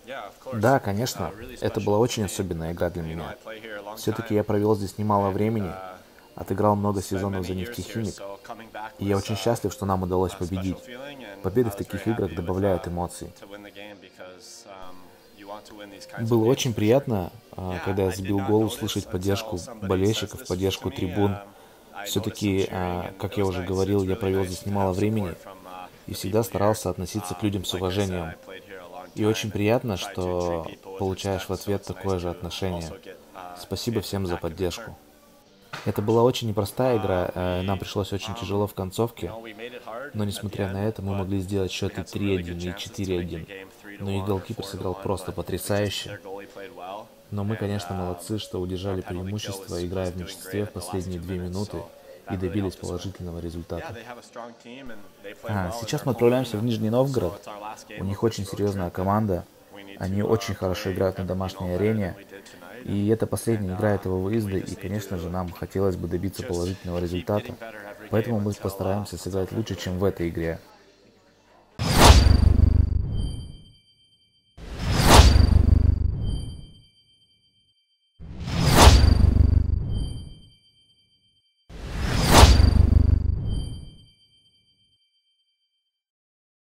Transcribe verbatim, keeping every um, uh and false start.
Да, конечно, это была очень особенная игра для меня. Все-таки я провел здесь немало времени, отыграл много сезонов за «Нефтехимик», и я очень счастлив, что нам удалось победить. Победы в таких играх добавляют эмоций. Было очень приятно, а, когда я забил гол, услышать поддержку болельщиков, поддержку трибун. Все-таки, а, как я уже говорил, я провел здесь немало времени и всегда старался относиться к людям с уважением. И очень приятно, что получаешь в ответ такое же отношение. Спасибо всем за поддержку. Это была очень непростая игра, э, нам пришлось очень тяжело в концовке, но несмотря на это мы могли сделать счет и три один, и четыре один. Но их голкипер сыграл просто потрясающе. Но мы, конечно, молодцы, что удержали преимущество, играя в меньшинстве в последние две минуты и добились положительного результата. А, сейчас мы отправляемся в Нижний Новгород. У них очень серьезная команда. Они очень хорошо играют на домашней арене. И это последняя игра этого выезда, и, конечно же, нам хотелось бы добиться положительного результата. Поэтому мы постараемся сыграть лучше, чем в этой игре.